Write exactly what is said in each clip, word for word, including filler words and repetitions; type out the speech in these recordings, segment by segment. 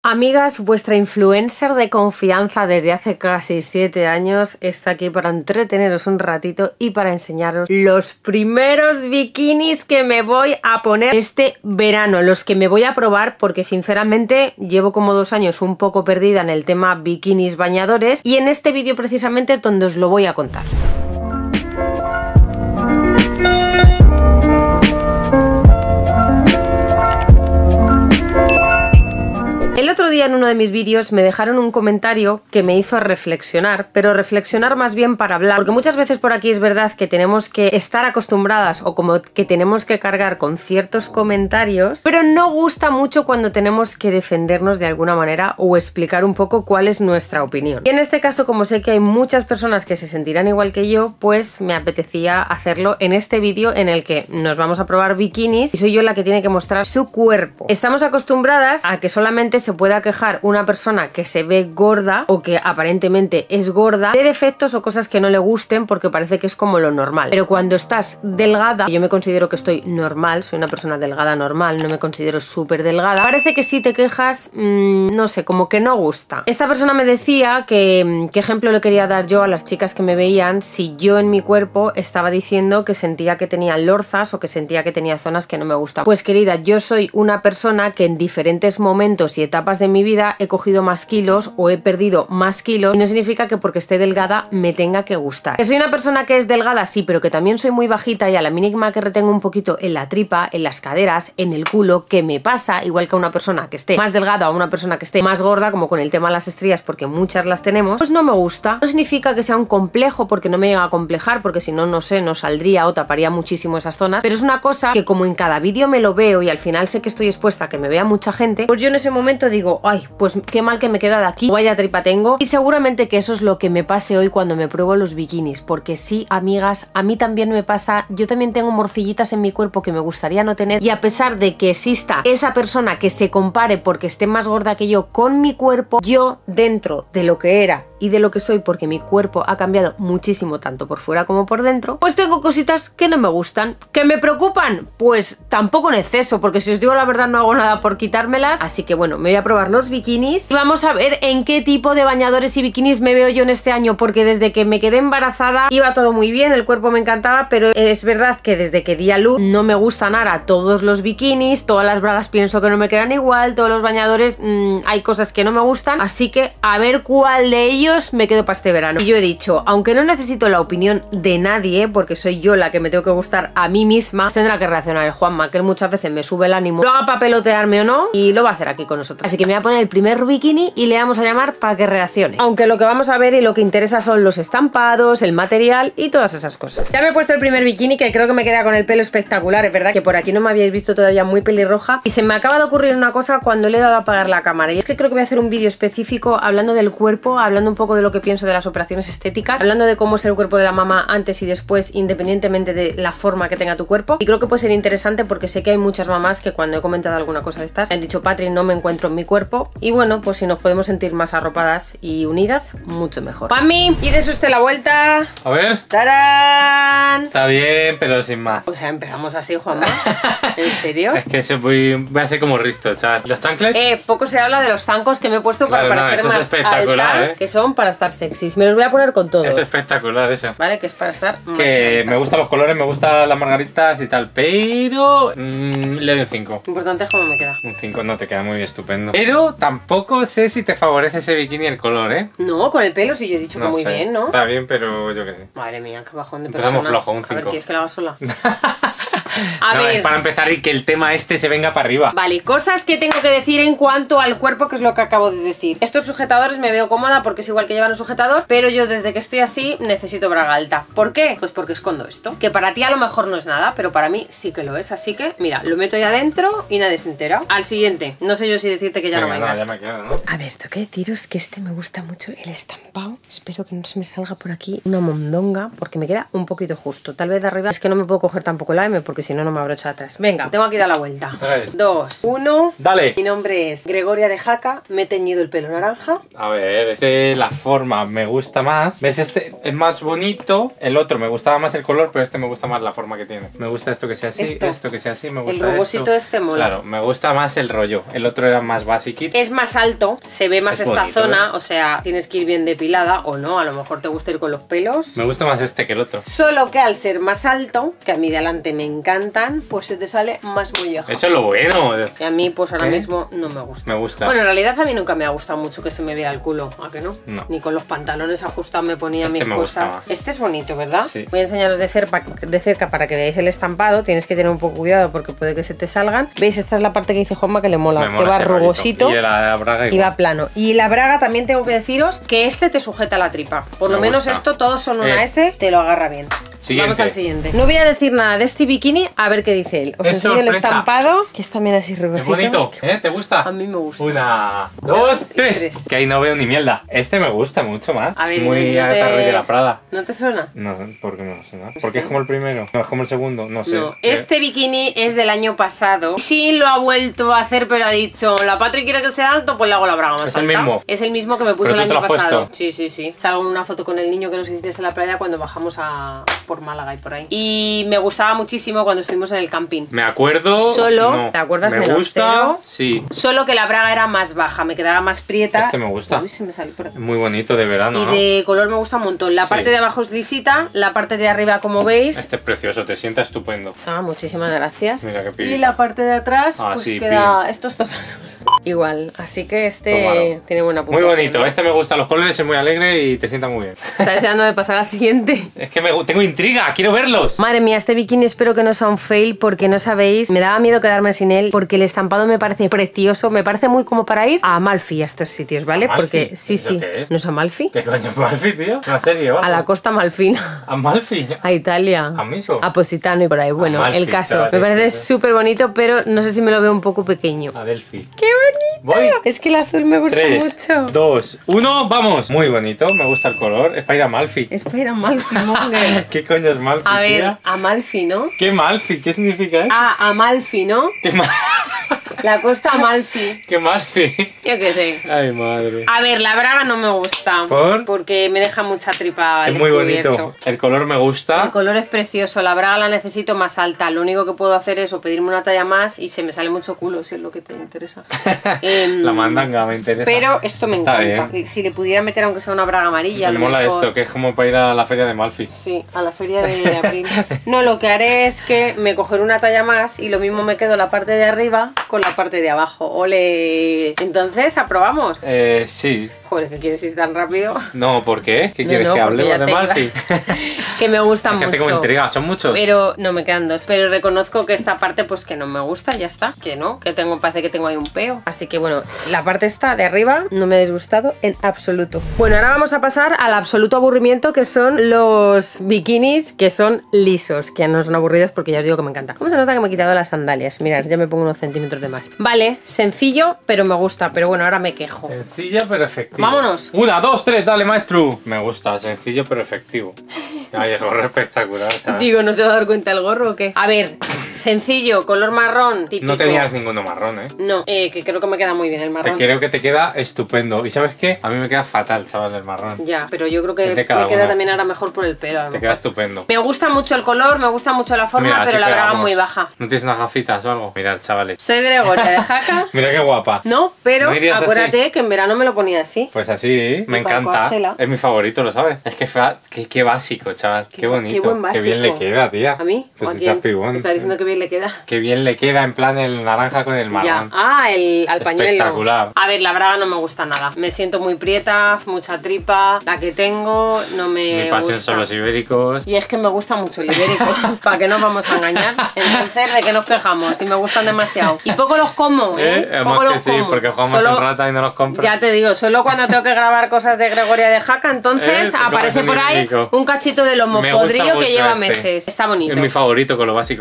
Amigas, vuestra influencer de confianza desde hace casi siete años está aquí para entreteneros un ratito y para enseñaros los primeros bikinis que me voy a poner este verano, los que me voy a probar porque sinceramente llevo como dos años un poco perdida en el tema bikinis bañadores y en este vídeo precisamente es donde os lo voy a contar. El otro día en uno de mis vídeos me dejaron un comentario que me hizo reflexionar, pero reflexionar más bien para hablar, porque muchas veces por aquí es verdad que tenemos que estar acostumbradas o como que tenemos que cargar con ciertos comentarios, pero no gusta mucho cuando tenemos que defendernos de alguna manera o explicar un poco cuál es nuestra opinión. Y en este caso, como sé que hay muchas personas que se sentirán igual que yo, pues me apetecía hacerlo en este vídeo en el que nos vamos a probar bikinis y soy yo la que tiene que mostrar su cuerpo. Estamos acostumbradas a que solamente se pueda quejar una persona que se ve gorda o que aparentemente es gorda de defectos o cosas que no le gusten porque parece que es como lo normal. Pero cuando estás delgada, yo me considero que estoy normal, soy una persona delgada normal, no me considero súper delgada, parece que si te quejas, mmm, no sé, como que no gusta. Esta persona me decía que qué ejemplo le quería dar yo a las chicas que me veían si yo en mi cuerpo estaba diciendo que sentía que tenía lorzas o que sentía que tenía zonas que no me gustan. Pues querida, yo soy una persona que en diferentes momentos y etapas de mi vida he cogido más kilos o he perdido más kilos y no significa que porque esté delgada me tenga que gustar. Que soy una persona que es delgada, sí, pero que también soy muy bajita y a la mínima que retengo un poquito en la tripa, en las caderas, en el culo, que me pasa igual que a una persona que esté más delgada o a una persona que esté más gorda, como con el tema de las estrías, porque muchas las tenemos, pues no me gusta. No significa que sea un complejo porque no me llega a complejar, porque si no, no sé, no saldría o taparía muchísimo esas zonas, pero es una cosa que como en cada vídeo me lo veo y al final sé que estoy expuesta a que me vea mucha gente, pues yo en ese momento digo, ay, pues qué mal que me queda de aquí, vaya tripa tengo. Y seguramente que eso es lo que me pase hoy cuando me pruebo los bikinis, porque sí, amigas, a mí también me pasa, yo también tengo morcillitas en mi cuerpo que me gustaría no tener y a pesar de que exista esa persona que se compare porque esté más gorda que yo con mi cuerpo, yo dentro de lo que era y de lo que soy, porque mi cuerpo ha cambiado muchísimo tanto por fuera como por dentro, pues tengo cositas que no me gustan. ¿Que me preocupan? Pues tampoco en exceso, porque si os digo la verdad no hago nada por quitármelas, así que bueno, me voy a probar los bikinis y vamos a ver en qué tipo de bañadores y bikinis me veo yo en este año, porque desde que me quedé embarazada iba todo muy bien, el cuerpo me encantaba, pero es verdad que desde que di a luz no me gustan ahora todos los bikinis, todas las bragas pienso que no me quedan igual, todos los bañadores mmm, hay cosas que no me gustan, así que a ver cuál de ellos me quedo para este verano. Y yo he dicho, aunque no necesito la opinión de nadie, porque soy yo la que me tengo que gustar a mí misma, pues tendrá que reaccionar el Juanma, que él muchas veces me sube el ánimo, lo haga para pelotearme o no, y lo va a hacer aquí con nosotros. Así que me voy a poner el primer bikini y le vamos a llamar para que reaccione. Aunque lo que vamos a ver y lo que interesa son los estampados, el material y todas esas cosas. Ya me he puesto el primer bikini, que creo que me queda con el pelo espectacular, es verdad que por aquí no me habíais visto todavía muy pelirroja, y se me acaba de ocurrir una cosa cuando le he dado a apagar la cámara, y es que creo que voy a hacer un vídeo específico hablando del cuerpo, hablando un poco de lo que pienso de las operaciones estéticas, hablando de cómo es el cuerpo de la mamá antes y después, independientemente de la forma que tenga tu cuerpo, y creo que puede ser interesante porque sé que hay muchas mamás que cuando he comentado alguna cosa de estas han dicho, Patri, no me encuentro en mi cuerpo, y bueno, pues si nos podemos sentir más arropadas y unidas, mucho mejor. ¡Pami! Y des usted la vuelta. A ver. ¡Tarán! Está bien, pero sin más. O sea, empezamos así, Juanma. ¿En serio? Es que eso voy, voy a ser como Risto, chaval. ¿Los chanclets? Eh, poco se habla de los zancos que me he puesto claro, para no, parecer eso más es espectacular, alta, ¿eh? que son para estar sexys. Me los voy a poner con todos. Es espectacular eso. Vale, que es para estar más Que alta. me gustan los colores, me gustan las margaritas y tal, pero mmm, le doy un cinco. Lo importante es cómo me queda. Un cinco no te queda muy estupendo. Pero tampoco sé si te favorece ese bikini el color, ¿eh? No, con el pelo sí yo he dicho no que muy sé. bien, ¿no? Está bien, pero yo qué sé. Madre mía, qué bajón de Empezamos persona. flojo, un cinco. A ver, ¿quieres que la haga sola? A no, ver. es para empezar y que el tema este se venga para arriba. Vale, cosas que tengo que decir en cuanto al cuerpo, que es lo que acabo de decir. Estos sujetadores me veo cómoda porque es igual que llevan un sujetador, pero yo desde que estoy así necesito braga alta. ¿Por qué? Pues porque escondo esto. Que para ti a lo mejor no es nada, pero para mí sí que lo es. Así que, mira, lo meto ahí adentro y nadie se entera. Al siguiente. No sé yo si decirte que ya Venga, no vengas. No, ya me quedo, ¿no? A ver, tengo que deciros que este me gusta mucho el estampado. Espero que no se me salga por aquí una mondonga, porque me queda un poquito justo. Tal vez de arriba es que no me puedo coger tampoco la M, porque porque si no, no me abrocha atrás. Venga, tengo aquí dar la vuelta. Tres. Dos, uno. Dale. Mi nombre es Gregoria de Jaca. Me he teñido el pelo naranja. A ver, este, la forma me gusta más. ¿Ves? Este es más bonito. El otro me gustaba más el color, pero este me gusta más la forma que tiene. Me gusta esto que sea así, Esto, esto que sea así, me gusta el rugosito esto. este mola. Claro, me gusta más el rollo. El otro era más basiquito. Es más alto, se ve más Es esta bonito, zona, ¿eh? O sea, tienes que ir bien depilada o no, a lo mejor te gusta ir con los pelos. Me gusta más este que el otro. Solo que al ser más alto, que a mí de adelante me encantan, pues se te sale más mollejo. Eso es lo bueno. Y a mí pues ahora ¿Eh? mismo no me gusta. Me gusta. Bueno, en realidad a mí nunca me ha gustado mucho que se me vea el culo, ¿a que no? No. Ni con los pantalones ajustados me ponía Este mis me gusta cosas. más. Este es bonito, ¿verdad? Sí. Voy a enseñaros de cerca, de cerca para que veáis el estampado. Tienes que tener un poco cuidado porque puede que se te salgan. ¿Veis? Esta es la parte que dice Juanma que le mola, Me que mola va ese rugosito. rollito. Y la braga Y igual. va plano. Y la braga también tengo que deciros que este te sujeta la tripa. Por lo Me menos gusta. esto, todos son una Eh. S, te lo agarra bien. Siguiente. Vamos al siguiente. No voy a decir nada de este bikini, a ver qué dice él. Os Es enseño el sorpresa. estampado, que es también así Es rugosito. bonito, ¿eh? ¿Te gusta? A mí me gusta. Una, dos, y tres. tres. Que ahí no veo ni mierda. Este me gusta mucho más. A ver, es muy no te- Agatha Ruiz de la Prada. ¿No te suena? No, ¿por qué no lo sé? ¿no? No Porque sé. es como el primero. No, es como el segundo. No sé. No, ¿Qué? este bikini es del año pasado. Sí lo ha vuelto a hacer, pero ha dicho, la Patri quiere que sea alto, pues le hago la braga más ¿Es el alta. mismo? Es el mismo que me puse ¿Pero el tú te año lo has pasado. puesto? Sí, sí, sí. Salgo en una foto con el niño que nos hiciste en la playa cuando bajamos a por Málaga y por ahí. Y me gustaba muchísimo cuando estuvimos en el camping. Me acuerdo. Solo, no. ¿te acuerdas? Me Menos gusta. cero. Sí. Solo que la braga era más baja, me quedaba más prieta. Este me gusta. Uy, se me sale por aquí. Es muy bonito de verano. Y ¿no? de color me gusta un montón. La Sí. parte de abajo es lisita, la parte de arriba, como veis. Este es precioso, te sienta estupendo. Ah, muchísimas gracias. Mira qué Y pibita. la parte de atrás, Ah, pues sí, queda. Esto es todo igual. Así que este Tómalo. tiene buena Muy puntuación, bonito, ¿no? este me gusta. Los colores es muy alegre y te sienta muy bien. Está deseando de pasar al siguiente. Es que me, gu- tengo intriga, quiero verlos. Madre mía, este bikini espero que no sea un fail porque no sabéis, me daba miedo quedarme sin él porque el estampado me parece precioso, me parece muy como para ir a Amalfi, a estos sitios, ¿vale? ¿Amalfi? Porque sí, ¿Eso sí, qué es? ¿no es Amalfi? ¿Qué coño es Malfi, tío? Una serie, ¿vale? A la costa malfina. Amalfi. A Italia. ¿A Miso? A Positano y por ahí. Bueno, Amalfi, el caso. chavales, Me parece sí. súper bonito, pero no sé si me lo veo un poco pequeño. A Delphi. ¡Qué bonito! Voy. Es que el azul me gusta Tres, mucho. dos, uno, vamos. Muy bonito, me gusta el color. Es para ir a Malfi. Es para ir a Amalfi, monger. ¿Qué coño es Malfi, A ver, tía? Amalfi, ¿no? ¿Qué Malfi? ¿Qué significa eso? Ah, Amalfi, ¿no? ¿Qué, ma- La costa Amalfi. ¿Qué Malfi? Yo qué sé. Ay, madre. A ver, la braga no me gusta. ¿Por? Porque me deja mucha tripa. Es al muy descubierto. bonito. El color me gusta. El color es precioso, la braga la necesito más alta. Lo único que puedo hacer es o pedirme una talla más y se me sale mucho culo, si es lo que te interesa. Em, La mandanga me interesa. Pero esto me Está encanta. bien. Si le pudiera meter aunque sea una braga amarilla, a Me lo mola mejor. esto, que es como para ir a la feria de Malfi. Sí, a la feria de abril. No, lo que haré es que me cogeré una talla más y lo mismo me quedo la parte de arriba con la parte de abajo. ¡Ole! Entonces, ¿aprobamos? Eh, sí. Joder, ¿qué quieres ir tan rápido? No, ¿por qué? ¿Qué No, quieres no, que porque ya hablemos de te iba- Malfi? Que me gustan Es que mucho. tengo intriga, son muchos. Pero no me quedan dos. Pero reconozco que esta parte, pues que no me gusta, ya está. Que no, que tengo, parece que tengo ahí un peo. Así que bueno, la parte esta de arriba no me ha disgustado en absoluto. Bueno, ahora vamos a pasar al absoluto aburrimiento, que son los bikinis que son lisos, que no son aburridos porque ya os digo que me encanta. ¿Cómo se nota que me he quitado las sandalias? Mirad, ya me pongo unos centímetros de más. Vale, sencillo, pero me gusta. Pero bueno, ahora me quejo. Sencilla pero efectiva. Vámonos. Una, dos, tres, dale, maestro. Me gusta, sencillo pero efectivo. Ay, el gorro espectacular. ¿sabes? Digo, ¿no se va a dar cuenta el gorro o qué? A ver, sencillo, color marrón, típico. No tenías ninguno marrón, ¿eh? No, eh, que creo que me queda muy bien el Te marrón. creo que te queda estupendo. ¿Y sabes qué? A mí me queda fatal, chaval, el marrón. Ya, pero yo creo que Es de me cada queda uno. también ahora mejor por el pelo. a lo Te mejor. queda estupendo. Me gusta mucho el color, me gusta mucho la forma, Mira, así pero la braga pegamos. muy baja. ¿No tienes unas gafitas o algo? Mirad, chavales. Soy Gregoria de Jaca. Mira qué guapa. No, pero ¿No irías acuérdate que en verano me lo ponía así. Pues así, me para encanta. Coachella. Es mi favorito, ¿lo sabes? Es que fa- qué, qué básico, chaval. Qué, Qué- bonito. qué buen básico. bien le queda, tía. ¿A mí? Pues ¿O a estás quién? pibón. Me está diciendo que bien le queda. Qué bien le queda en plan el naranja con el Ya. marrón. Ah, el al pañuelo. Espectacular. A ver, la braga no me gusta nada. Me siento muy prieta, mucha tripa. La que tengo no me Mi pasión gusta. son los ibéricos. Y es que me gusta mucho el ibérico, ¿para qué nos vamos a engañar? Entonces, ¿de qué nos quejamos? Si me gustan demasiado. Y poco los como, ¿eh? ¿Eh? Además Poco que los sí, como. porque jugamos Solo- en rata y no los compras. Ya te digo, solo cuando tengo que grabar cosas de Gregoria de Jaca, entonces ¿Eh? Te aparece comes un por ahí ibérico. un cachito de lomo Me gusta podrido que mucho lleva este. meses. Está bonito. Es mi favorito con lo básico que es.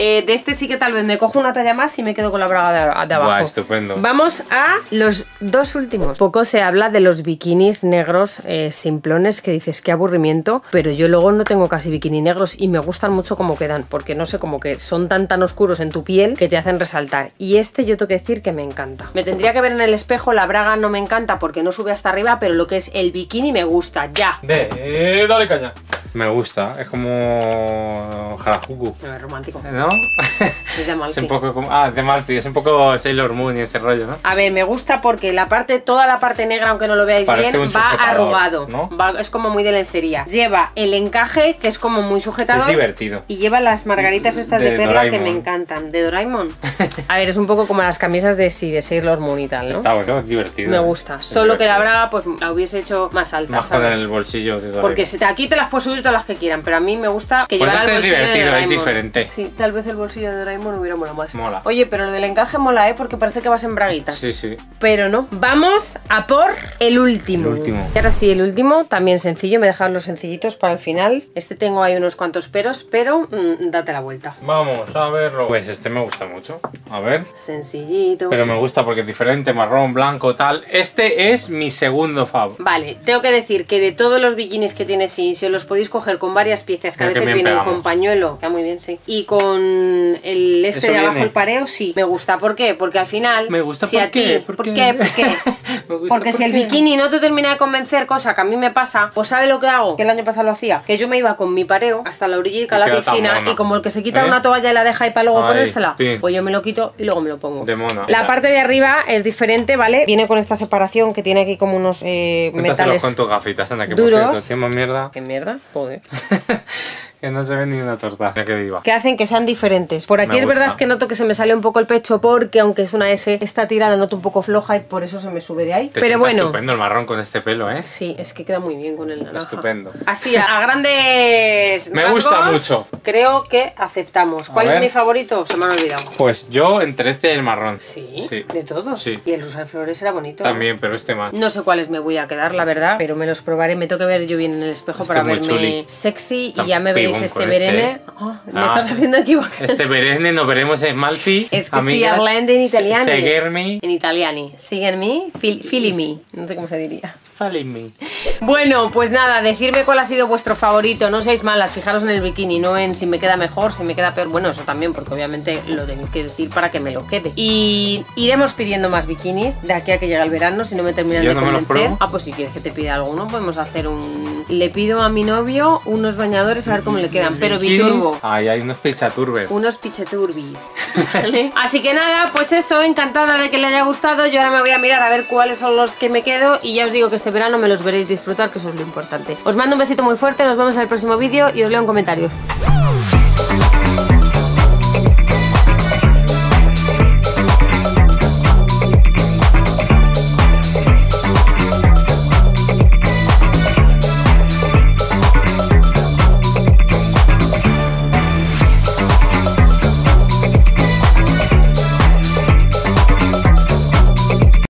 Eh, de este sí que tal vez me cojo una talla más y me quedo con la braga de, de abajo. Buah, estupendo. Vamos a los dos últimos. Poco se habla de los bikinis negros eh, simplones, que dices qué aburrimiento, pero yo luego no tengo casi bikini negros y me gustan mucho como quedan, porque no sé, como que son tan tan oscuros en tu piel que te hacen resaltar. Y este yo tengo que decir que me encanta. Me tendría que ver en el espejo, la braga no me encanta porque no sube hasta arriba, pero lo que es el bikini me gusta, ya. De, eh, dale caña. Me gusta, es como Harajuku. No, es romántico. ¿No? Es de Malfi. Es un poco como... Ah, de Malfi, es un poco Sailor Moon y ese rollo, ¿no? A ver, me gusta porque la parte, toda la parte negra, aunque no lo veáis Parece bien, un va sujetador, arrugado, ¿no? Va, es como muy de lencería. Lleva el encaje, que es como muy sujetador. Es divertido. Y lleva las margaritas estas de, De perla Doraemon. que me encantan. ¿De Doraemon? A ver, es un poco como las camisas de sí, de Sailor Moon y tal, ¿no? Está bueno, es divertido. Me gusta. Es Solo divertido. que la braga, pues la hubiese hecho más alta, Más con ¿sabes? el bolsillo de Doraemon. Porque se te, aquí te las puedes subir todas las que quieran, pero a mí me gusta que Pues llevara el este es bolsillo de divertido, es Doraemon. diferente. Sí, tal vez el bolsillo de Doraemon hubiera molado más. Mola. Oye, pero lo del encaje mola, ¿eh? Porque parece que vas en braguitas. Sí, sí. Pero no. Vamos a por el último. El último. Y ahora sí, el último, también sencillo. Me he dejado los sencillitos para el final. Este tengo ahí unos cuantos peros, pero mmm, date la vuelta. Vamos a verlo. Pues este me gusta mucho. A ver. Sencillito. Pero me gusta porque es diferente, marrón, blanco, tal. Este es mi segundo fav. Vale, tengo que decir que de todos los bikinis que tiene sí, si os los podéis coger con varias piezas, que a Mira que veces bien vienen pegamos. con pañuelo, está muy bien, sí. Y con el este Eso de abajo, viene. el pareo, sí. Me gusta. ¿Por qué? Porque al final... Me gusta si ¿por a ti, qué? ¿Por ¿Por qué? qué? ¿Por qué? Me gusta Porque ¿por si el qué? bikini no te termina de convencer, cosa que a mí me pasa, pues ¿sabe lo que hago? Que el año pasado lo hacía. Que yo me iba con mi pareo hasta la orillita Y de la queda tan piscina mono. y como el que se quita ¿Eh? una toalla y la deja ahí para luego Ay, ponérsela, pin. pues yo me lo quito y luego me lo pongo. De mona. La Ya. parte de arriba es diferente, ¿vale? Viene con esta separación que tiene aquí como unos eh, Cuéntaselos metales con tus gafitas, anda, que duros. por cierto, hacemos mierda. ¿Qué mierda? Joder. Que no se ve ni una torta. Mira que viva. Que hacen que sean diferentes. Por aquí Me es gusta. verdad que noto que se me sale un poco el pecho porque aunque es una S, esta tira la noto un poco floja y por eso se me sube de ahí. Te Pero sienta bueno. estupendo el marrón con este pelo, ¿eh? Sí, es que queda muy bien con el naranja. Estupendo. Así, a, a grandes Me rasgos, gusta mucho. Creo que aceptamos. ¿Cuál A es ver. mi favorito? Se me han olvidado. Pues yo entre este y el marrón. ¿Sí? Sí. ¿De todos? Sí. Y el rosa de flores era bonito. También, pero este más. No sé cuáles me voy a quedar, la verdad, pero me los probaré. Me tengo que ver yo bien en el espejo Este para es muy verme chuli. sexy Está y ya me veréis pibón este con verene. este. Ah, me Ah, estás haciendo equivocar. Este verene nos veremos en Malfi. Es que amigas. estoy hablando en italiano. Seguirme. En italiano. Sígueme, fil, filimi. No sé cómo se diría. Follow Bueno, pues nada, decirme cuál ha sido vuestro favorito. No seáis malas, fijaros en el bikini, no en si me queda mejor, si me queda peor. Bueno, eso también, porque obviamente lo tenéis que decir para que me lo quede. Y iremos pidiendo más bikinis de aquí a que llegue el verano, si no me terminan Yo de no me los convencer. pruebo. Ah, pues si quieres que te pida alguno, podemos hacer un... Le pido a mi novio unos bañadores a ver cómo le quedan, pero Bikinis. biturbo. Ay, hay unos pichaturbes. Unos picheturbis. ¿Vale? Así que nada, pues eso, encantada de que le haya gustado. Yo ahora me voy a mirar a ver cuáles son los que me quedo y ya os digo que este verano me los veréis disfrutar, que eso es lo importante. Os mando un besito muy fuerte, nos vemos en el próximo vídeo y os leo en comentarios.